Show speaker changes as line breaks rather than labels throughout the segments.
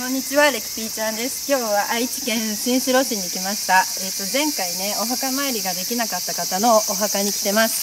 こんにちは、レキピーちゃんです。今日は愛知県新城市に来ました。前回ね、お墓参りができなかった方のお墓に来てます。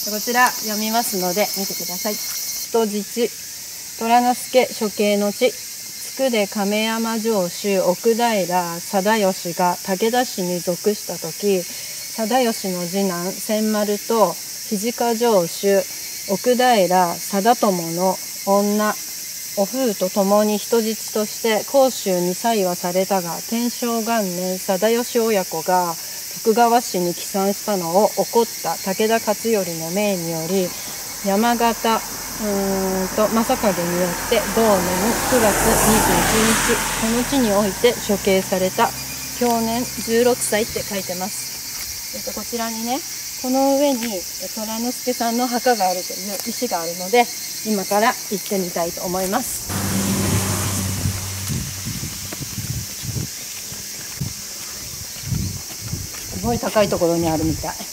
こちら読みますので見てください。人質、虎之助処刑の地、筑で亀山城主奥平貞義が武田氏に属した時、貞義の次男千丸と土方城主奥平貞友の女お風と共に人質として甲州に採和されたが、天正元年貞義親子が徳川氏に帰参したのを怒った武田勝頼の命により、山形正景によって同年9月21日この地において処刑された。享年16歳って書いてます。こちらにね、この上に虎之助さんの墓があるという石があるので、今から行ってみたいと思います。すごい高いところにあるみたい。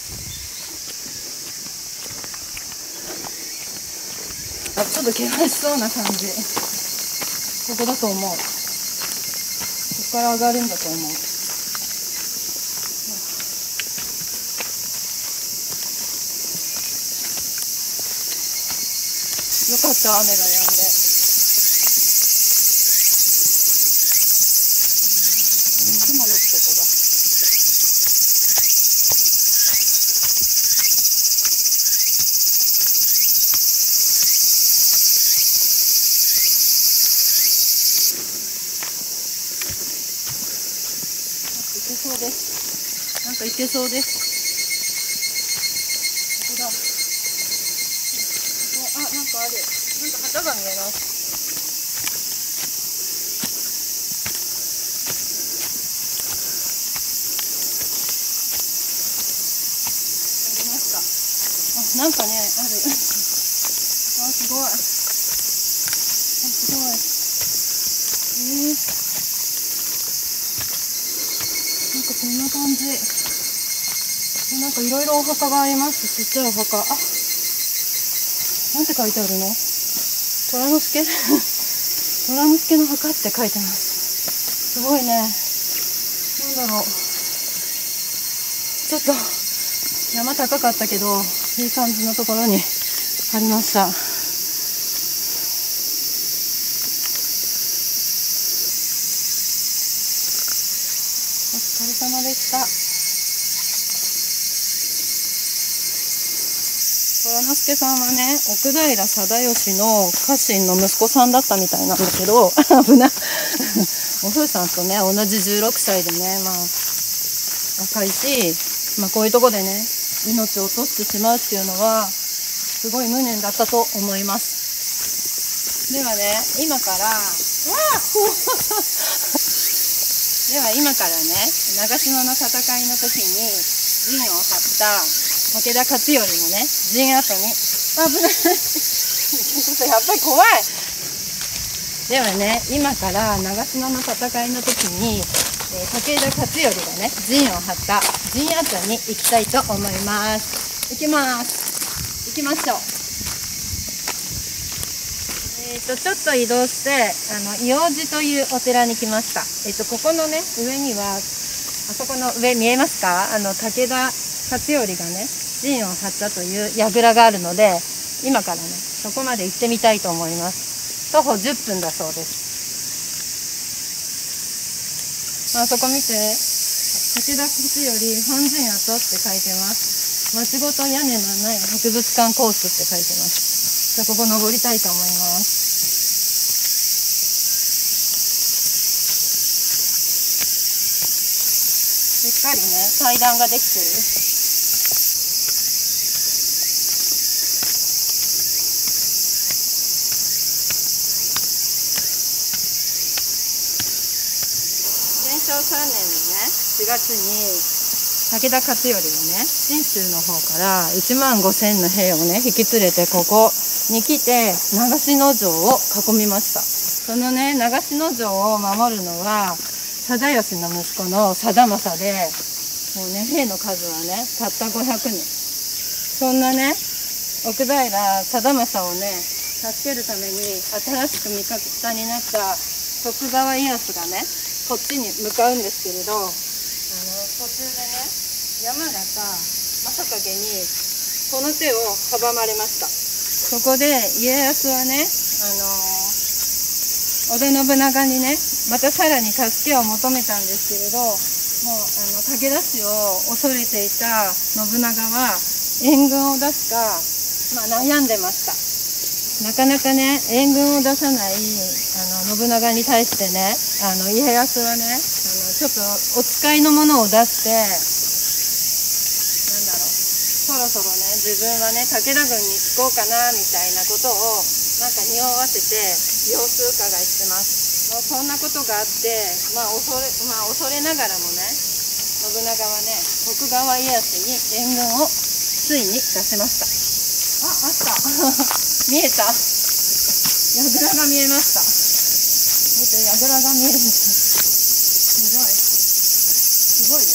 ちょっと険しそうな感じ。ここだと思う。ここから上がるんだと思う。よかった、雨が止んで。雲の木とかが。いけそうです。なんかいけそうです。ここだ。なんかある。なんか旗が見えます。ありました。なんかね、ある。すごい。すごい。なんかこんな感じ。なんかいろいろお墓があります。ちっちゃいお墓。なんて書いてあるの？虎之助虎之助の墓って書いてます。すごいね。なんだろう。ちょっと山高かったけど、いい感じのところにありました。お疲れ様でした。虎之助さんはね、奥平貞義の家臣の息子さんだったみたいなんだけど、危ない。お風さんとね、同じ16歳でね、若いし、こういうとこでね、命を落としてしまうっていうのは、すごい無念だったと思います。ではね、今からね、長篠の戦いの時に陣を張った武田勝頼のね、陣跡に、危ないちょっとやっぱり怖い。ではね、今から長篠の戦いの時に、武田勝頼がね、陣を張った陣跡に行きたいと思います。行きます。行きましょう。ちょっと移動して、硫黄寺というお寺に来ました。ここのね、上には、あそこの上見えますか？武田勝頼がね、陣を張ったという櫓があるので、今からね、そこまで行ってみたいと思います。徒歩10分だそうです。そこ見て、武田勝頼本陣跡って書いてます。町ごと屋根のない博物館コースって書いてます。じゃあここ登りたいと思います。しっかりね、階段ができてる。天正3年のね、4月に武田勝頼がね、信州の方から1万5,000の兵をね、引き連れてここに来て長篠城を囲みました。そのね、長篠城を守るのは貞義の息子の貞政で、もうね、兵の数はね、たった500人。そんなね、奥平貞政をね、助けるために新しく味方になった徳川家康がねこっちに向かうんですけれど、途中でね山がさ正影にこの手を阻まれました。そこで家康はね織田信長にねまたさらに助けを求めたんですけれど、もう武田氏を恐れていた信長は援軍を出すか、悩んでました。なかなかね援軍を出さない信長に対してね家康はねちょっとお使いのものを出して、そろそろね自分はね武田軍につこうかなみたいなことをなんか匂わせて様子伺いしてます。そんなことがあって、恐れながらもね信長はね徳川家康に援軍をついに出しました。あった見えた、櫓が見えました。見て、櫓が見える。すごいよ。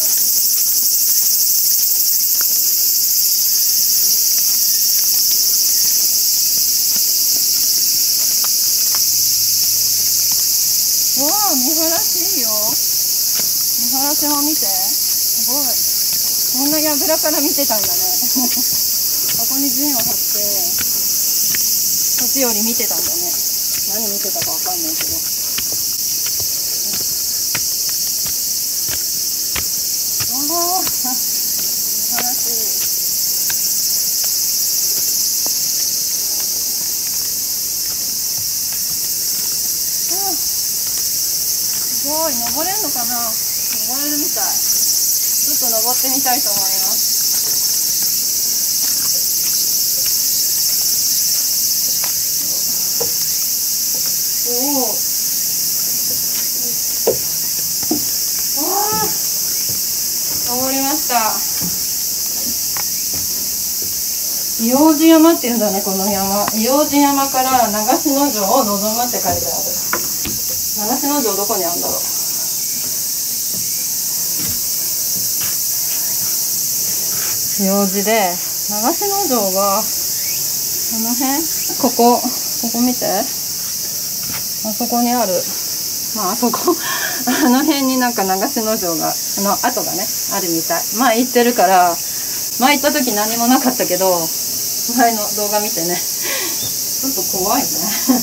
わあ、見晴らしいよ。見晴らしも見て、すごい。こんな櫓から見てたんだね。ここに陣を張って時より見てたんだね。何見てたかわかんないけど。おお、素晴らしい。すごい、登れるのかな。登れるみたい。ちょっと登ってみたいと思います。おお、登りました。硫黄寺山っていうんだね、この山。硫黄寺山から長篠城を望むって書いてある。長篠城どこにあるんだろう。硫黄寺で、長篠城がこの辺、ここ見て。あそこにある。あそこあの辺になんか長篠城が跡がねあるみたい。行ってるから、行った時何もなかったけど、前の動画見てねちょっと怖いね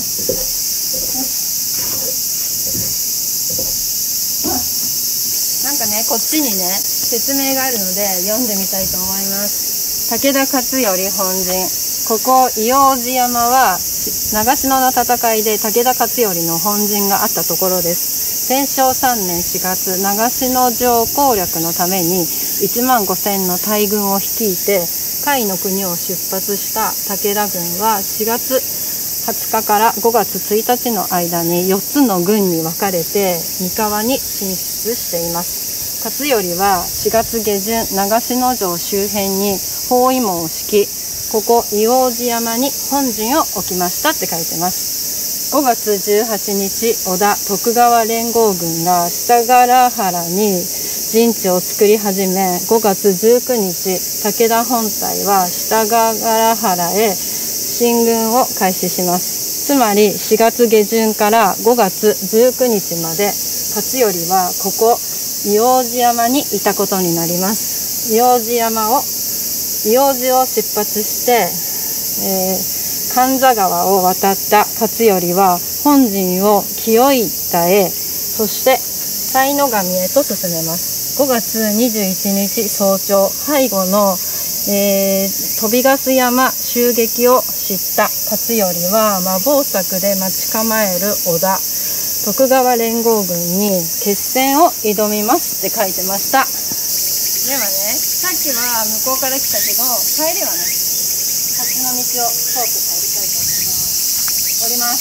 なんかねこっちにね説明があるので読んでみたいと思います。武田勝頼本陣。ここ硫黄寺山は長篠の戦いで武田勝頼の本陣があったところです。天正3年4月、長篠城攻略のために1万5,000の大軍を率いて甲斐の国を出発した武田軍は4月20日から5月1日の間に4つの軍に分かれて三河に進出しています。勝頼は4月下旬、長篠城周辺に包囲網を敷き、ここ硫黄寺山に本陣を置きましたって書いてます。5月18日、織田徳川連合軍が下柄原に陣地を作り始め、5月19日、武田本隊は下柄原へ進軍を開始します。つまり4月下旬から5月19日まで勝頼はここ硫黄寺山にいたことになります。硫黄寺を出発して、神座川を渡った勝頼は本陣を清田へ、そして西野上へと進めます。5月21日早朝、背後の、飛びガス山襲撃を知った勝頼は馬防柵で待ち構える織田徳川連合軍に決戦を挑みますって書いてました。ではね、さっきは向こうから来たけど、帰りはね、こっちの道を通って帰りたいと思います。降ります。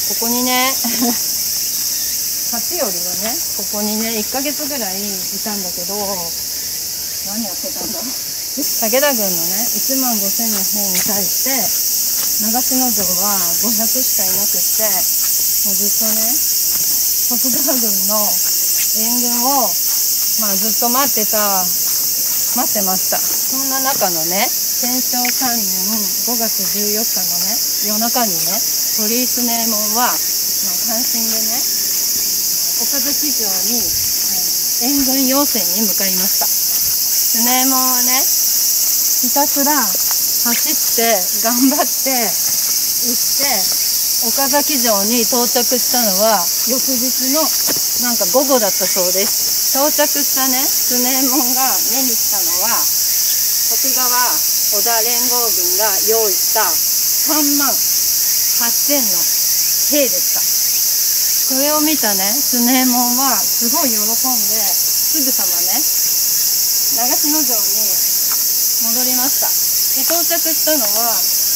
ここにね、勝頼はね、ここにね、1ヶ月ぐらいいたんだけど、何やってたんだろう。武田軍のね、1万5,000の兵に対して、長篠城は500しかいなくって、もうずっとね、徳川軍の援軍をずっと待ってました。そんな中のね、天正3年5月14日のね、夜中にね、鳥居強右衛門は関心でね、岡崎城に援軍要請に向かいました。スネーモンはね、ひたすら走って頑張って行って岡崎城に到着したのは翌日のなんか午後だったそうです。到着したね、スネーモンが目にしたのは徳川織田連合軍が用意した3万8,000の兵でした。それを見たね、スネーモンはすごい喜んですぐさまね、長篠城に戻りました。で、到着したのは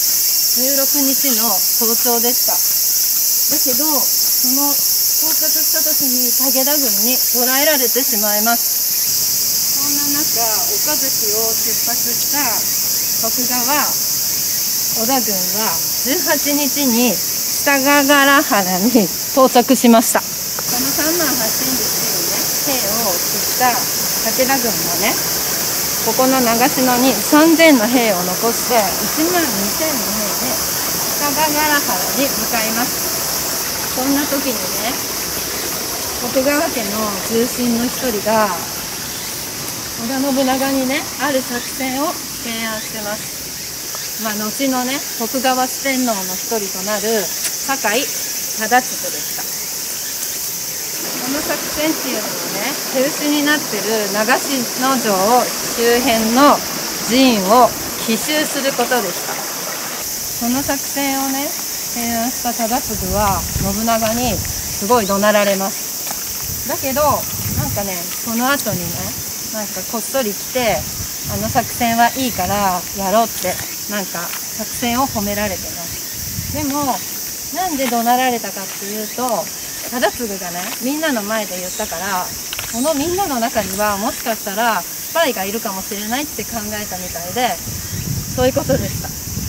16日の早朝でした。だけど、その到着した時に武田軍に捕らえられてしまいます。そんな中、岡崎を出発した徳川織田軍は18日に北ヶ原原に到着しました。この3万8,000ですけどね、兵を送った武田軍はね、ここの長篠に3,000の兵を残して12,000の兵で北ヶ原原に向かいます。そんな時にね、徳川家の重臣の一人が織田信長にね、ある作戦を提案してます。後のね、徳川四天王の一人となる酒井忠次でした。この作戦っていうのはね、手薄になってる長篠城周辺の陣を奇襲することでした。その作戦をね、提案した忠次は信長にすごい怒鳴られます。だけどなんかね、その後にね、なんかこっそり来て、あの作戦はいいからやろうってなんか作戦を褒められてます。でもなんで怒鳴られたかっていうと、忠次がね、みんなの前で言ったから、このみんなの中にはもしかしたらスパイがいるかもしれないって考えたみたいで、そういうことでした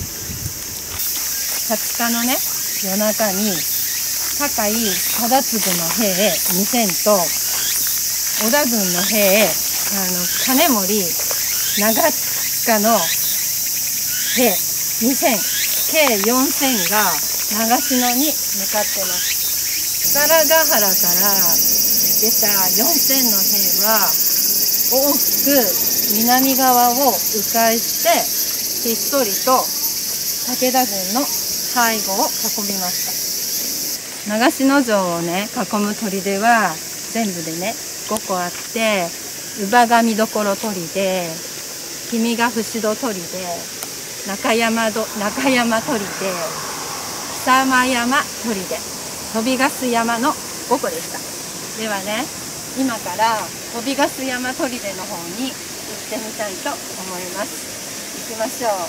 。20日のね、夜中に酒井忠次の兵2,000と織田軍の兵金森長近の兵2,000計4,000が長篠に向かってます。北ヶ原から出た4,000の兵は大きく南側を迂回してひっそりと武田軍の背後を囲みました。長篠城をね、囲む砦は全部でね5個あって、乳母神所砦、君ヶ淵戸砦、中山砦、久間山砦、飛騨山の5個でした。ではね、今から飛騨山砦の方に行ってみたいと思います。行きましょう。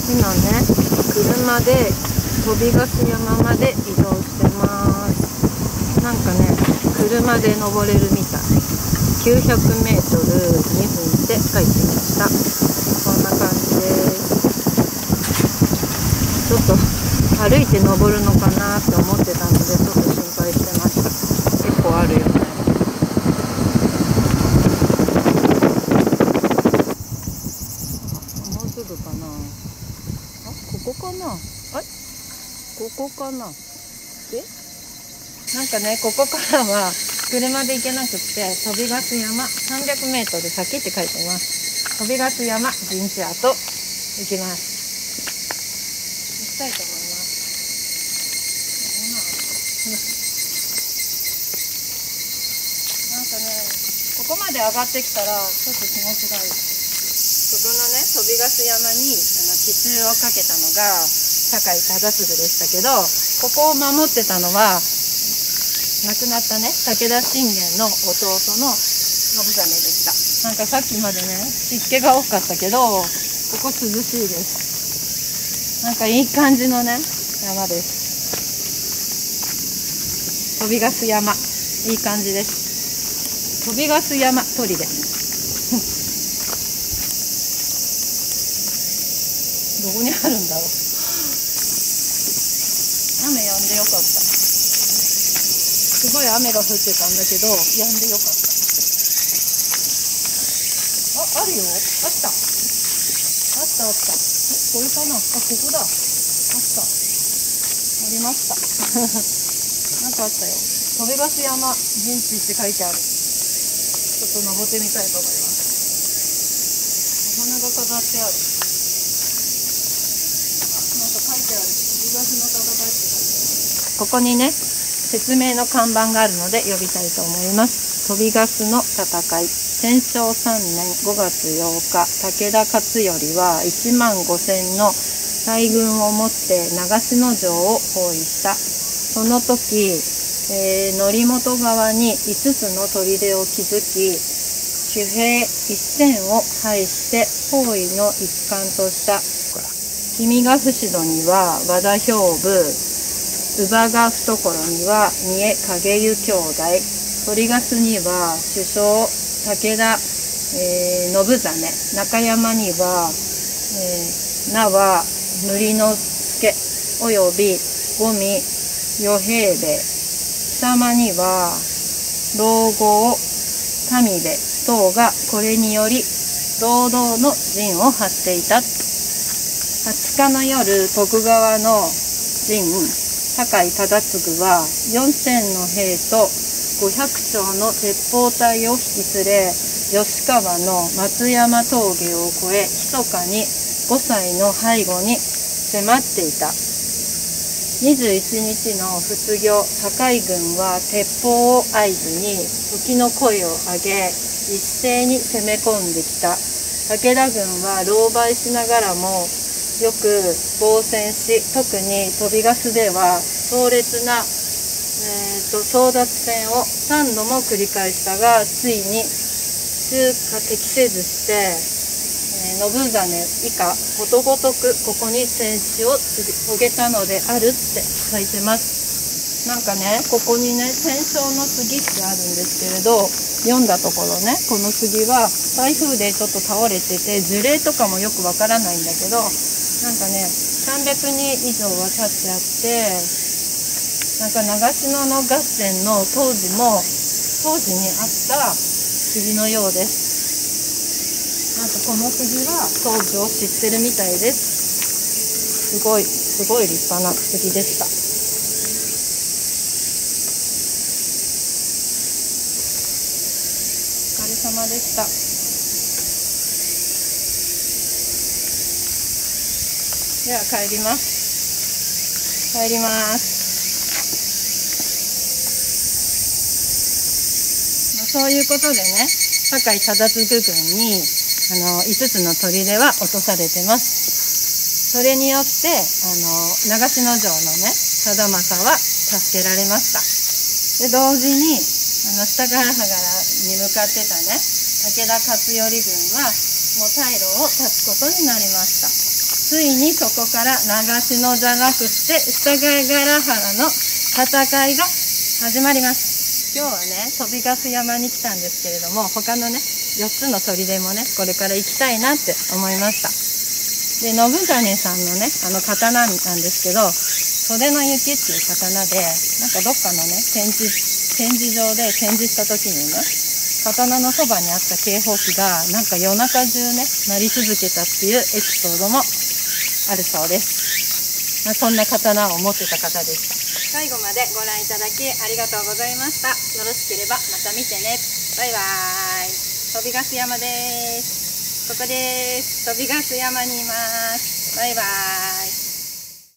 今ね、車で飛びガス山まで移動してます。なんかね、車で登れるみたい。900メートル2分で帰ってきました。こんな感じです。ちょっと歩いて登るのかなって思ってたので、ちょっと心配してました。結構あるよね。もうすぐかな。ここかな。ここかな。なんかね、ここからは車で行けなくって、飛びガス山300メートル先って書いてます。飛びガス山陣地跡行きます。行きたいと思います。なんかね、ここまで上がってきたらちょっと気持ちがいい。ここのね、飛びガス山に奇襲をかけたのが酒井忠次でしたけど、ここを守ってたのは亡くなったね、武田信玄の弟の信実でした。なんかさっきまでね、湿気が多かったけど、ここ涼しいです。なんかいい感じのね、山です。飛びガス山、いい感じです。飛びガス山砦。どこにあるんだろう。雨止んでよかった。すごい雨が降ってたんだけど、止んでよかった。あるよ。あった。あったあった。これかな。ここだ。あった。ありました。なんかあったよ。飛びガス山陣地って書いてある。ちょっと登ってみたいと思います。お花が飾ってある。なんか書いてある。飛びガスの戦いって書いてある。ここにね、説明の看板があるので呼びたいと思います。飛びガスの戦い。天正3年5月8日、武田勝頼は1万5000の大軍を持って長篠城を包囲した。その時、則本川に5つの砦を築き、騎兵1000を配して包囲の一環とした。君ヶ伏戸には和田兵部、乳母ヶ懐には三重景湯兄弟、鳥ヶ須には首相武田、信実、中山には、名は塗之助および五味与平兵衛、貴様には老後民兵衛等がこれにより堂々の陣を張っていた。20日の夜、徳川の陣酒井忠次は4000の兵と500丁の鉄砲隊を引き連れ、吉川の松山峠を越え、密かに5歳の背後に迫っていた。21日の卒業、堺軍は鉄砲を合図に時の声を上げ、一斉に攻め込んできた。武田軍は狼狽しながらもよく防戦し、特に飛びガスでは壮烈な、争奪戦を3度も繰り返したが、ついに中華敵せずして、信実以下ことごとくここに戦死を遂げたのであるって書いてます。なんかね、ここにね、戦勝の杉ってあるんですけれど、読んだところね、この杉は台風でちょっと倒れてて、樹齢とかもよくわからないんだけど、なんかね、300人以上は立ってあって、なんか長篠の合戦の当時にあった杉のようです。なんかこの杉は当時を知ってるみたいです。すごい立派な杉でした。お疲れ様でした。では帰ります。そういうことでね、酒井忠次軍に5つの砦は落とされてます。それによって長篠城のね、貞政は助けられました。で、同時に下ヶ原に向かってたね、武田勝頼軍はもう退路を断つことになりました。 ついにそこから長篠じゃなくって下貝原原の戦いが始まります。今日はね飛びガス山に来たんですけれども、他のね4つの砦もねこれから行きたいなって思いました。で信金さんのね刀なんですけど、袖の雪っていう刀で、なんかどっかのね展示場で展示した時にね、刀のそばにあった警報器がなんか夜中中ね鳴り続けたっていうエピソードもあるそうです。そんな刀を持ってた方でした。最後までご覧いただきありがとうございました。よろしければまた見てね。バイバーイ。飛びガス山です。ここです。飛びガス山にいます。バイバーイ。